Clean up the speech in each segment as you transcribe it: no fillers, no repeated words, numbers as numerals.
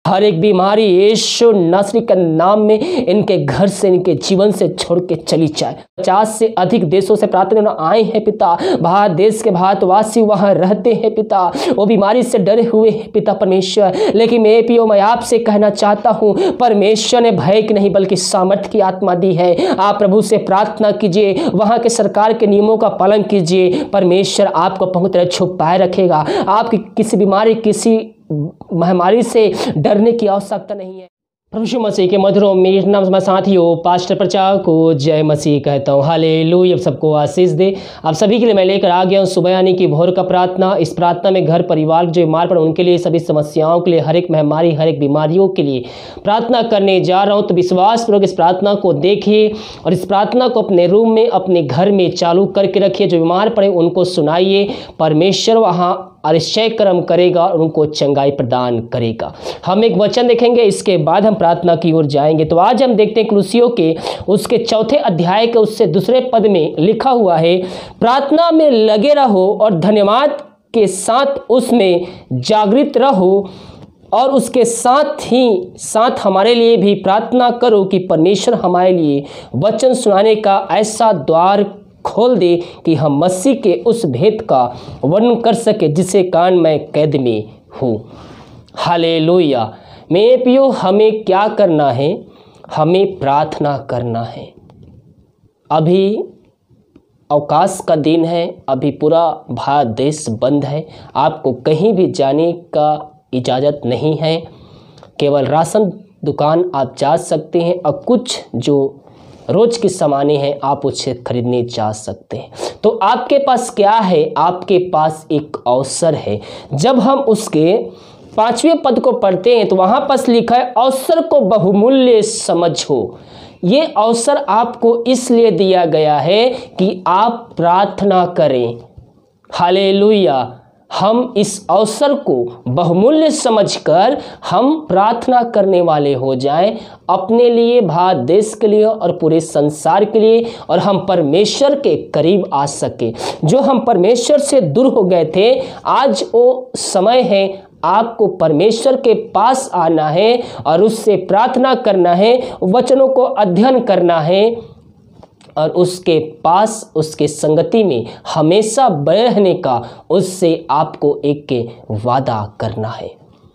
हर एक बीमारी यीशु नासरी के नाम में इनके घर से, इनके जीवन से छोड़ के चली जाए। 50 से अधिक देशों से प्रार्थना आए हैं पिता, बाहर देश के भारतवासी वहां रहते हैं पिता, वो बीमारी से डरे हुए हैं पिता परमेश्वर। लेकिन मैं आपसे कहना चाहता हूं, परमेश्वर ने भय की नहीं बल्कि सामर्थ्य की आत्मा दी है। आप प्रभु से प्रार्थना कीजिए, वहां के सरकार के नियमों का पालन कीजिए, परमेश्वर आपको पूरी तरह छुपाए रखेगा। आपकी किसी बीमारी, किसी महामारी से डरने की आवश्यकता नहीं है। प्रभु यीशु मसीह के मधुर मेरे नाम साथियों, पास्टर प्रचारक को जय मसीह कहता हूँ। हालेलुया। अब सबको आशीष दे। आप सभी के लिए मैं लेकर आ गया हूँ सुबह यानी कि भोर का प्रार्थना। इस प्रार्थना में घर परिवार जो बीमार पड़े उनके लिए, सभी समस्याओं के लिए, हर एक महामारी, हर एक बीमारियों के लिए प्रार्थना करने जा रहा हूँ। तो विश्वास पूर्वक इस प्रार्थना को देखिए और इस प्रार्थना को अपने रूम में, अपने घर में चालू करके रखिए। जो बीमार पड़े उनको सुनाइए, परमेश्वर वहाँ अतिशय कर्म करेगा और उनको चंगाई प्रदान करेगा। हम एक वचन देखेंगे, इसके बाद हम प्रार्थना की ओर जाएंगे। तो आज हम देखते हैं कुलुस्सियों के उसके 4 अध्याय के उससे दूसरे पद में लिखा हुआ है, प्रार्थना में लगे रहो और धन्यवाद के साथ उसमें जागृत रहो, और उसके साथ ही साथ हमारे लिए भी प्रार्थना करो कि परमेश्वर हमारे लिए वचन सुनाने का ऐसा द्वार खोल दे कि हम मसीह के उस भेद का वर्णन कर सके जिसे कारण मैं कैद में हूँ। हालेलुया। मेरे प्रियो, हमें क्या करना है? हमें प्रार्थना करना है। अभी अवकाश का दिन है, अभी पूरा भारत देश बंद है, आपको कहीं भी जाने का इजाज़त नहीं है। केवल राशन दुकान आप जा सकते हैं और कुछ जो रोज़ की सामानें हैं आप उसे खरीदने जा सकते हैं। तो आपके पास क्या है? आपके पास एक अवसर है। जब हम उसके 5वें पद को पढ़ते हैं तो वहाँ पर लिखा है, अवसर को बहुमूल्य समझो। ये अवसर आपको इसलिए दिया गया है कि आप प्रार्थना करें। हालेलुया। हम इस अवसर को बहुमूल्य समझकर हम प्रार्थना करने वाले हो जाएं, अपने लिए, भारत देश के लिए और पूरे संसार के लिए, और हम परमेश्वर के करीब आ सके। जो हम परमेश्वर से दूर हो गए थे, आज वो समय है आपको परमेश्वर के पास आना है और उससे प्रार्थना करना है, वचनों को अध्ययन करना है और उसके पास, उसके संगति में हमेशा बने रहने का उससे आपको एक वादा करना है।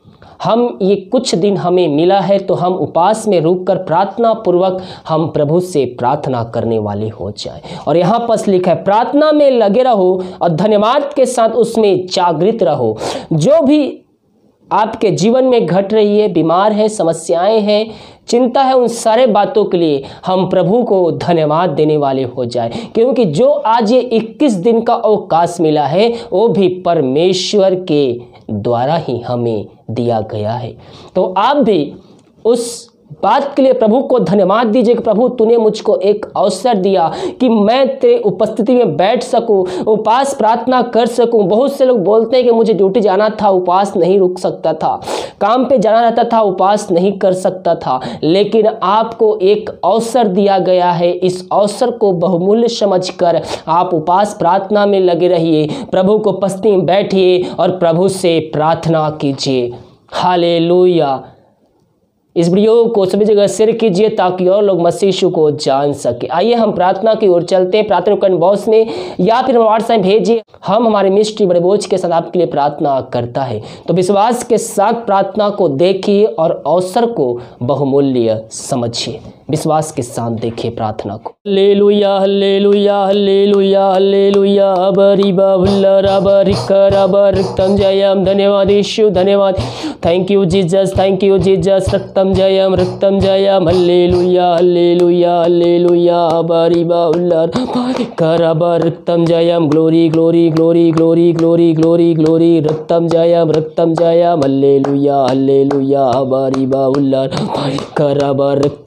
हम ये कुछ दिन हमें मिला है तो हम उपवास में रुककर प्रार्थना पूर्वक हम प्रभु से प्रार्थना करने वाले हो जाएं। और यहाँ पर लिखा है, प्रार्थना में लगे रहो और धन्यवाद के साथ उसमें जागृत रहो। जो भी आपके जीवन में घट रही है, बीमार है, समस्याएं हैं, चिंता है, उन सारे बातों के लिए हम प्रभु को धन्यवाद देने वाले हो जाए, क्योंकि जो आज ये 21 दिन का अवकाश मिला है वो भी परमेश्वर के द्वारा ही हमें दिया गया है। तो आप भी उस बात के लिए प्रभु को धन्यवाद दीजिए कि प्रभु तूने मुझको एक अवसर दिया कि मैं तेरे उपस्थिति में बैठ सकूं, उपवास प्रार्थना कर सकूं। बहुत से लोग बोलते हैं कि मुझे ड्यूटी जाना था, उपवास नहीं रुक सकता था, काम पे जाना रहता था, उपवास नहीं कर सकता था, लेकिन आपको एक अवसर दिया गया है। इस अवसर को बहुमूल्य समझकर आप उपवास प्रार्थना में लगे रहिए, प्रभु को उपस्थिति में बैठिए और प्रभु से प्रार्थना कीजिए। हालेलुया। इस वीडियो को सभी जगह शेयर कीजिए ताकि और लोग मसीह यीशु को जान सके। आइए हम प्रार्थना की ओर चलते हैं। प्रार्थना कमेंट बॉक्स में या फिर व्हाट्सएप भेजिए। हम हमारे मिनिस्ट्री बड़े बोझ के साथ आपके लिए प्रार्थना करता है। तो विश्वास के साथ प्रार्थना को देखिए और अवसर को बहुमूल्य समझिए। विश्वास के साथ देखिए प्रार्थना को। Hallelujah hallelujah hallelujah hallelujah. बरी बाबुल्ला रबरी करबर रक्तम जयम। धन्यवाद यीशु, धन्यवाद। Thank you Jesus, thank you Jesus. रक्तम जयम, रक्तम जयम। Hallelujah hallelujah hallelujah. बरी बाबुल्ला करबर रक्तम जयम। Glory glory glory glory glory glory glory. रक्तम जयम, रक्तम जयम। Hallelujah hallelujah. बरी बाबुल्ला करबर रक्तम जयम।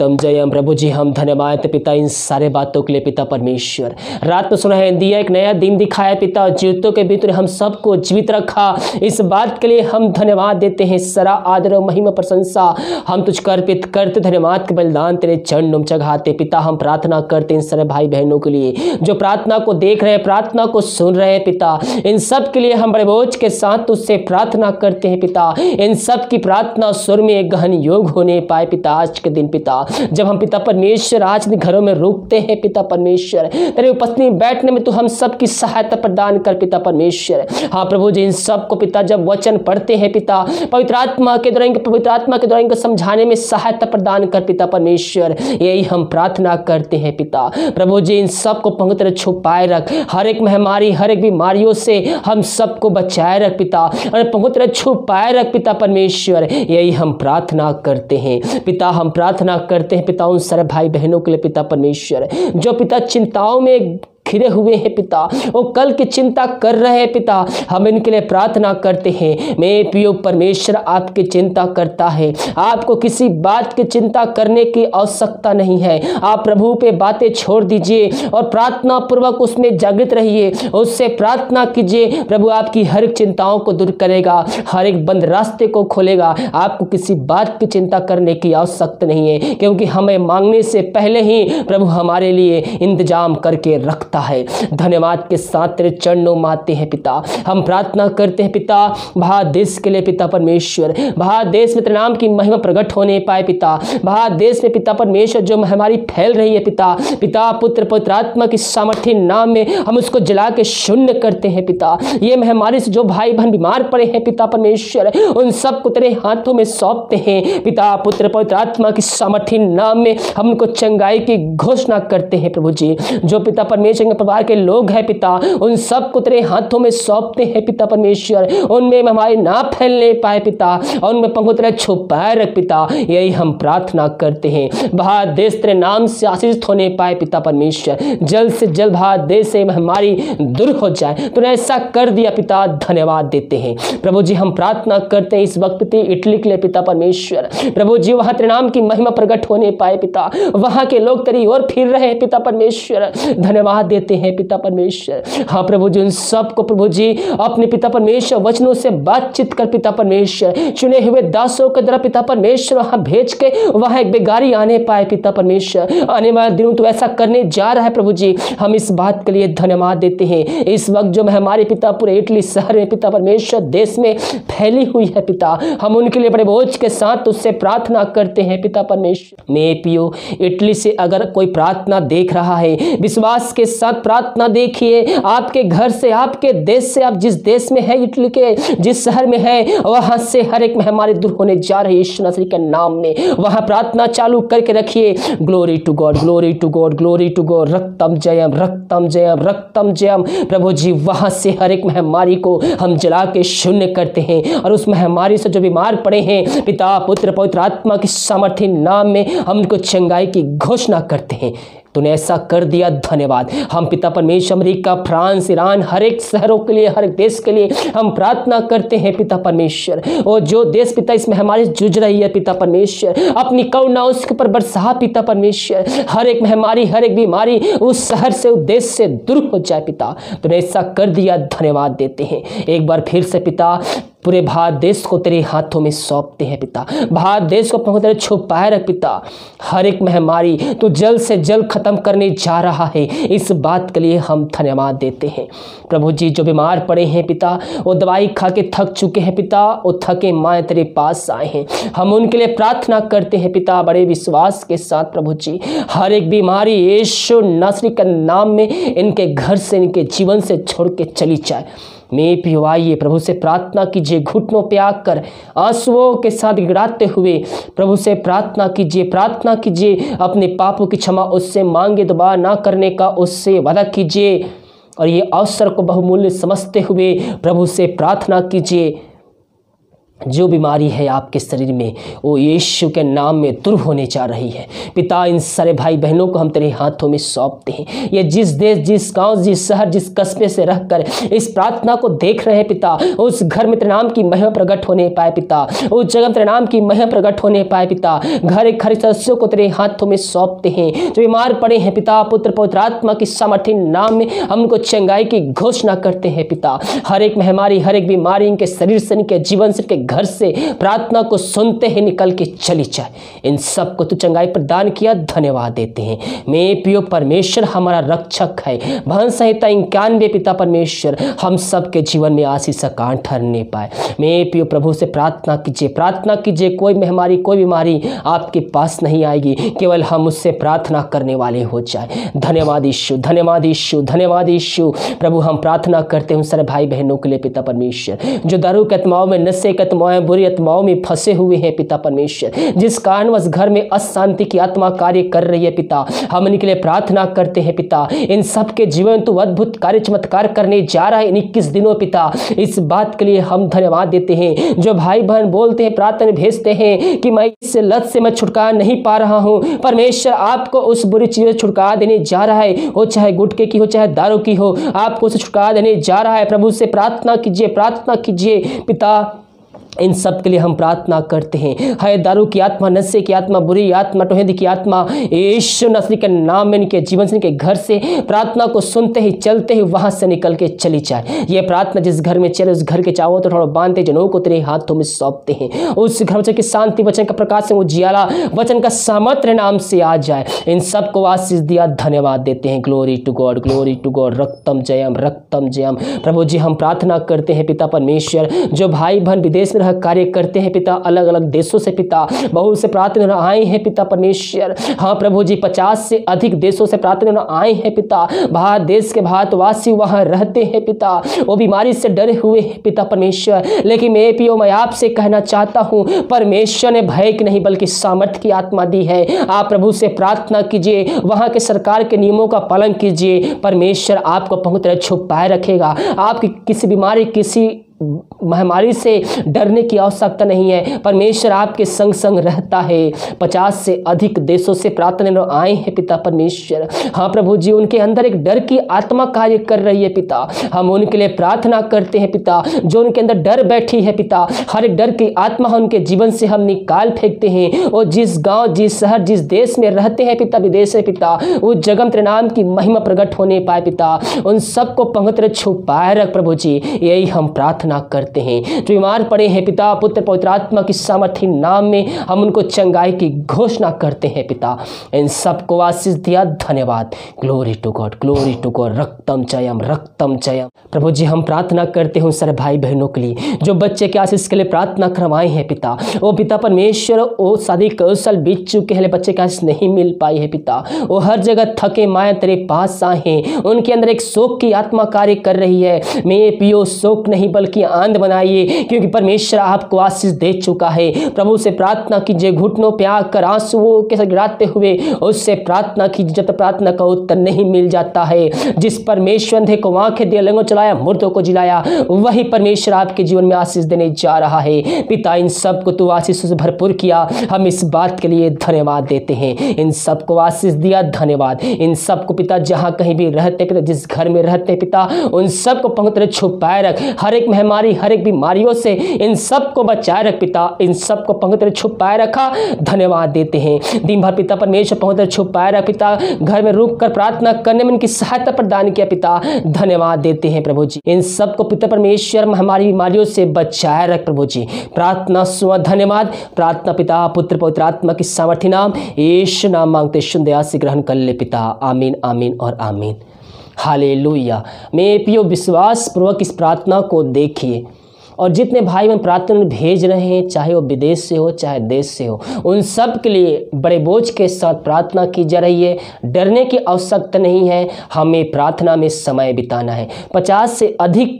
जयम। प्रभु जी हम धन्यवाद देते पिता इन सारे बातों के लिए पिता परमेश्वर। रात में सुना है दिया एक नया दिन दिखाया पिता, जीवितों के भीतर हम सबको जीवित रखा, इस बात के लिए हम धन्यवाद देते हैं। सारा आदर और महिमा प्रशंसा हम तुझको अर्पित करते, धन्यवाद के बलिदान तेरे चरणों में चढ़ाते पिता। हम प्रार्थना करते इन सारे भाई बहनों के लिए जो प्रार्थना को देख रहे हैं, प्रार्थना को सुन रहे हैं पिता, इन सब के लिए हम बड़े बोझ के साथ तुझसे प्रार्थना करते हैं पिता। इन सब की प्रार्थना सुर में गहन योग होने पाए पिता आज के दिन पिता, जब हम पिता परमेश्वर आज घरों में रुकते हैं पिता परमेश्वर, तेरे उपस्थिति में बैठने में तू हम सब की सहायता प्रदान कर पिता परमेश्वर। हाँ प्रभु जी इन सब को पिता जब वचन पढ़ते हैं पिता, पवित्र आत्मा के द्वारा इनको समझाने में सहायता प्रदान कर पिता परमेश्वर, यही हम प्रार्थना करते हैं पिता। प्रभु जी इन सब को पंख तेरे छुपाए रख, हर एक महामारी हर एक बीमारियों से हम सबको बचाए रख पिता, और पंख तेरे छुपाए रख पिता परमेश्वर, यही हम प्रार्थना करते हैं पिता। हम प्रार्थना करते हैं पिता उन सारे भाई बहनों के लिए पिता परमेश्वर जो पिता चिंताओं में घिरे हुए हैं पिता, वो कल की चिंता कर रहे हैं पिता, हम इनके लिए प्रार्थना करते हैं। मैं पियो परमेश्वर आपकी चिंता करता है, आपको किसी बात की चिंता करने की आवश्यकता नहीं है। आप प्रभु पे बातें छोड़ दीजिए और प्रार्थना पूर्वक उसमें जागृत रहिए, उससे प्रार्थना कीजिए। प्रभु आपकी हर एक चिंताओं को दूर करेगा, हर एक बंद रास्ते को खोलेगा। आपको किसी बात की चिंता करने की आवश्यकता नहीं है, क्योंकि हमें मांगने से पहले ही प्रभु हमारे लिए इंतजाम करके रखता है। धन्यवाद के साथ तेरे चरणों में आते हैं पिता। हम प्रार्थना करते हैं पिता भारत देश के लिए पिता परमेश्वर, भारत देश में तेरे नाम की महिमा प्रकट होने पाए पिता। भारत देश में पिता परमेश्वर जो महामारी फैल रही है पिता, पिता पुत्र पवित्र आत्मा की सामर्थ्य नाम में हम उसको जला के शून्य करते हैं पिता। ये महामारी से जो भाई बहन बीमार पड़े हैं पिता परमेश्वर, उन सबको तेरे हाथों में सौंपते हैं पिता। पुत्र पवित्र आत्मा की सामर्थ्य नाम में हम उनको चंगाई की घोषणा करते हैं प्रभु जी। जो पिता परमेश्वर परिवार के लोग हैं पिता, उन सब को तेरे हाथों में सौंपते हैं पिता परमेश्वर, उनमें हमारी ना फैलने पाए पिता, और उनमें पंखों तेरे छुपाए रख पिता, यही हम प्रार्थना करते हैं। भारत देश तेरे नाम से आशीषित होने पाए पिता परमेश्वर, जल्द से जल्द भारत देश से हमारी दूर हो जाए। तूने ऐसा कर दिया पिता, धन्यवाद देते हैं प्रभु जी। हम प्रार्थना करते हैं इस वक्त इटली के लिए पिता परमेश्वर, प्रभु जी वहां तेरे नाम की महिमा प्रकट होने पाए पिता, वहां के लोग तेरी ओर फिर रहे हैं पिता परमेश्वर, धन्यवाद देते हैं पिता परमेश्वर। हाँ प्रभु जी उन सबको प्रभु जी अपने पिता परमेश्वर वचनों से बातचीत कर पिता परमेश्वर, चुने हुए दासों के द्वारा पिता परमेश्वर वहां भेज के वहां एक बेगारी आने पाए पिता परमेश्वर। आने वाले दिनों तो ऐसा करने जा रहा है प्रभु जी, हम इस बात के लिए धन्यवाद देते हैं। इस वक्त जो हमारे पिता पूरे इटली शहर में पिता परमेश्वर देश में फैली हुई है पिता, हम उनके लिए बड़े बोझ के साथ उससे प्रार्थना करते हैं पिता परमेश्वर। मैं पियो इटली से अगर कोई प्रार्थना देख रहा है, विश्वास के साथ प्रार्थना देखिए, आपके घर से आपके देश से, आप जिस देश में है इटली के जिस शहर में है, वहां से हर एक महामारी दूर होने जा रही है यीशु मसीह के नाम में। वहां प्रार्थना चालू करके रखिए। Glory to God, glory to God, glory to God. रक्तम जयम, रक्तम जयम, रक्तम जयम। प्रभु जी वहां से हर एक महामारी को हम जला के शून्य करते हैं, और उस महामारी से जो बीमार पड़े हैं पिता पुत्र पवित्र आत्मा की सामर्थ्य नाम में हम उनको चंगाई की घोषणा करते हैं। तूने ऐसा कर दिया, धन्यवाद। हम पिता परमेश्वर अमेरिका, फ्रांस, ईरान, हर एक शहरों के लिए, हर एक देश के लिए हम प्रार्थना करते हैं पिता परमेश्वर। और जो देश पिता इस महामारी से जूझ रही है पिता परमेश्वर, अपनी करुणा उसके ऊपर बरसा पिता परमेश्वर। हर एक महामारी हर एक बीमारी उस शहर से उस देश से दूर हो जाए पिता। तूने ऐसा कर दिया, धन्यवाद देते हैं। एक बार फिर से पिता पूरे भारत देश को तेरे हाथों में सौंपते हैं पिता। भारत देश को अपने तेरे छुपाए रख पिता। हर एक महामारी तो जल्द से जल्द खत्म करने जा रहा है, इस बात के लिए हम धन्यवाद देते हैं प्रभु जी। जो बीमार पड़े हैं पिता, वो दवाई खा के थक चुके हैं पिता, वो थके माए तेरे पास आए हैं, हम उनके लिए प्रार्थना करते हैं पिता बड़े विश्वास के साथ प्रभु जी। हर एक बीमारी यीशु नासरी के नाम में इनके घर से, इनके जीवन से छोड़ के चली जाए। मैं पियो आइए प्रभु से प्रार्थना कीजिए, घुटनों पे आकर आंसुओं के साथ गिड़ाते हुए प्रभु से प्रार्थना कीजिए। अपने पापों की क्षमा उससे मांगे, दोबारा ना करने का उससे वादा कीजिए, और ये अवसर को बहुमूल्य समझते हुए प्रभु से प्रार्थना कीजिए। जो बीमारी है आपके शरीर में वो यीशु के नाम में दूर होने जा रही है। पिता, इन सारे भाई बहनों को हम तेरे हाथों में सौंपते हैं। ये जिस देश, जिस गांव, जिस शहर, जिस कस्बे से रहकर इस प्रार्थना को देख रहे हैं पिता, उस घर में तेरे नाम की महिमा प्रकट होने पाए पिता, उस जगह में तेरे नाम की महिमा प्रकट होने पाए पिता। घर घर सदस्यों को तेरे हाथों में सौंपते हैं। जो बीमार पड़े हैं पिता, पुत्र पवित्र आत्मा की सामर्थ्य नाम में हम उनको चंगाई की घोषणा करते हैं पिता। हर एक महामारी, हर एक बीमारी इनके शरीर से, इनके जीवन से, इनके घर से प्रार्थना को सुनते ही निकल के चली जाए। इन सब को तू चंगाई प्रदान किया, धन्यवाद देते हैं। मैं पियो परमेश्वर हमारा रक्षक है। भजन संहिता 91 पिता परमेश्वर हम सब के जीवन में आशीष का कांट ठहरने पाए। मैं पियो प्रभु से प्रार्थना कीजिए, कोई महामारी, कोई बीमारी आपके पास नहीं आएगी, केवल हम उससे प्रार्थना करने वाले हो जाए। धन्यवाद यीशु, धन्यवाद यीशु, धन्यवाद यीशु। प्रभु हम प्रार्थना करते हैं उन सारे भाई बहनों के लिए पिता परमेश्वर, जो दारू के आत्माओं में, नशे के आत्माओं, बुरी आत्माओं में फंसे हुए हैं पिता परमेश्वर, जिस कारणवश घर में अशांति की आत्मा कार्य कर रही है पिता, हम इनके लिए प्रार्थना करते हैं पिता। इन सब के जीवन तो अद्भुत कार्य, चमत्कार करने जा रहा है इन 21 दिनों पिता। इस बात के लिए हम धन्यवाद देते हैं। जो भाई बहन बोलते हैं, प्रार्थना भेजते हैं कि मैं इस लत से मैं छुटकारा नहीं पा रहा हूँ, परमेश्वर आपको उस बुरी चीज़ से छुटकारा देने जा रहा है, वो चाहे गुटखे की हो, चाहे दारू की हो, आपको उसे छुटकारा देने जा रहा है। प्रभु से प्रार्थना कीजिए पिता। इन सब के लिए हम प्रार्थना करते हैं। है दारू की आत्मा, नशे की आत्मा, बुरी आत्मा, टोहेदी की आत्मा, यीशु मसीह के नाम में इनके जीवन से, इनके घर से प्रार्थना को सुनते ही, चलते ही वहां से निकल के चली जाए। ये प्रार्थना जिस घर में चले, उस घर के चावों तो थोड़ा बांधते जनों को तेरे हाथों में सौंपते हैं। उस घर वचन की शांति, वचन का प्रकाश से, वो जियाला वचन का सामर्थ्य नाम से आ जाए। इन सबको आशीष दिया, धन्यवाद देते हैं। Glory to God, glory to God. रक्तम जयम, रक्तम जयम। प्रभु जी हम प्रार्थना करते हैं पिता परमेश्वर, जो भाई बहन विदेश में कार्य करते हैं पिता, अलग अलग देशों से पिता, बहुत से प्रार्थना आए हैं पिता परमेश्वर। हाँ प्रभु जी, 50 से अधिक देशों से प्रार्थना आए हैं पिता। भारत देश के भारतवासी वहां रहते हैं पिता, वो बीमारी से डरे हुए हैं पिता परमेश्वर। लेकिन मैं आपसे कहना चाहता हूं, परमेश्वर ने भय की नहीं बल्कि सामर्थ्य की आत्मा दी है। आप प्रभु से प्रार्थना कीजिए, वहां के सरकार के नियमों का पालन कीजिए। परमेश्वर आपको पूरी तरह छुपाए रखेगा। आपकी किसी बीमारी, किसी महामारी से डरने की आवश्यकता नहीं है। परमेश्वर आपके संग संग रहता है। 50 से अधिक देशों से प्रार्थना आए हैं पिता परमेश्वर। हाँ प्रभु जी, उनके अंदर एक डर की आत्मा कार्य कर रही है पिता। हम उनके लिए प्रार्थना करते हैं पिता। जो उनके अंदर डर बैठी है पिता, हर एक डर की आत्मा उनके जीवन से हम निकाल फेंकते हैं। और जिस गाँव, जिस शहर, जिस देश में रहते हैं पिता, विदेश में पिता, उस जगह तेरे नाम की महिमा प्रकट होने पाए पिता। उन सबको पवित्र छुपाए रख प्रभु जी, यही हम प्रार्थना करते हैं। जो बीमार पड़े हैं पिता, पुत्र पवित्र आत्मा की सामर्थ्य नाम में हम उनको चंगाई की घोषणा करते हैं पिता। इन सबको आशीष दिया, धन्यवाद। Glory to God, glory to God. रक्तम जयम, रक्तम जयम। प्रभु जी हम प्रार्थना करते हैं उन सारे भाई बहनों के लिए जो बच्चे के आशीष के लिए प्रार्थना करवाए हैं पिता। वो पिता परमेश्वर, वो शादी कौशल बीत चुके हैं, बच्चे के आशीष नहीं मिल पाई है पिता। वो हर जगह थके माए तेरे पास आए हैं। उनके अंदर एक शोक की आत्मा कार्य कर रही है। मैं पियो शोक नहीं बल्कि आनंद बनाइए, क्योंकि परमेश्वर आपको आशीष दे चुका है। प्रभु से प्रार्थना कीजिए, घुटनों पे आकर आंसुओं के साथ गिराते हुए उससे प्रार्थना कीजिए। जब प्रार्थना का उत्तर नहीं मिल जाता है, जिस परमेश्वर अंधे को आंखें दिए, लंगों चलाया, मुर्दों को जिलाया, वही परमेश्वर आपके जीवन में आशीष देने जा रहा है पिता। इन सबको तू आशीष से भरपूर किया, हम इस बात के लिए धन्यवाद देते हैं। इन सबको आशीष दिया, धन्यवाद। इन सबको पिता जहां कहीं भी रहते पिता, जिस घर में रहते पिता, उन सबको पवित्र छुपाए रख। हर एक महामारी, हर एक बीमारियों से इन सबको बचाए रख पिता। इन सबको पवित्र छुपाए रखा, धन्यवाद देते हैं। दिन भर पिता परमेश्वर पवित्र छुपाए रख पिता। घर में रुक कर प्रार्थना करने में इनकी सहायता प्रदान किया पिता, धन्यवाद देते हैं प्रभु जी। इन सबको पिता परमेश्वर हमारी बीमारियों से बचाए रख प्रभु जी। प्रार्थना सुन, धन्यवाद। प्रार्थना पिता, पुत्र पवित्र आत्मा की सामर्थ्य नाम यीशु नाम मांगते शुद्ध से ग्रहण कर ले पिता। आमीन, आमीन और आमीन। हालेलुया। मैं पियो विश्वास पूर्वक इस प्रार्थना को देखिए, और जितने भाई बहन प्रार्थना भेज रहे हैं, चाहे वो विदेश से हो चाहे देश से हो, उन सब के लिए बड़े बोझ के साथ प्रार्थना की जा रही है। डरने की आवश्यकता नहीं है, हमें प्रार्थना में समय बिताना है। 50 से अधिक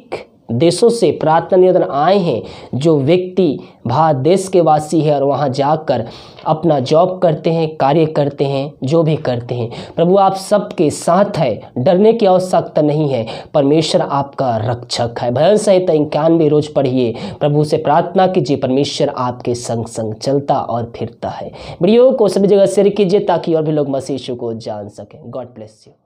देशों से प्रार्थना निवेदन आए हैं। जो व्यक्ति बाहर देश के वासी है और वहाँ जाकर अपना जॉब करते हैं, कार्य करते हैं, जो भी करते हैं, प्रभु आप सबके साथ है, डरने की आवश्यकता नहीं है। परमेश्वर आपका रक्षक है। भजन संहिता 91 रोज पढ़िए, प्रभु से प्रार्थना कीजिए, परमेश्वर आपके संग संग चलता और फिरता है। वीडियो को सभी जगह शेयर कीजिए ताकि और भी लोग मसीह यीशु को जान सकें। God bless you.